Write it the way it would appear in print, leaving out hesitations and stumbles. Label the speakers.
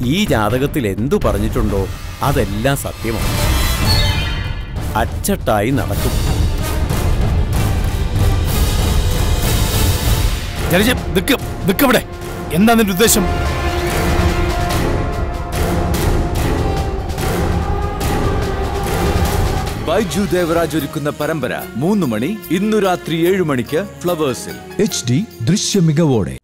Speaker 1: ഈ ജാതകത്തിൽ എന്തു പറഞ്ഞിട്ടുണ്ടോ അതെല്ലാം സത്യമാണ്. അച്ചട്ടായി നടക്കും.
Speaker 2: നിക്കവിടെ. എന്താ നിന്റെ ഉദ്ദേശം?
Speaker 3: ബൈജു ദേവരാജ് ഒരുക്കുന്ന പരമ്പര 3 മണി ഇന്നു രാത്രി 7 മണിക്ക് ഫ്ലവേഴ്സിൽ.
Speaker 4: HD ദൃശ്യ മികവോടെ.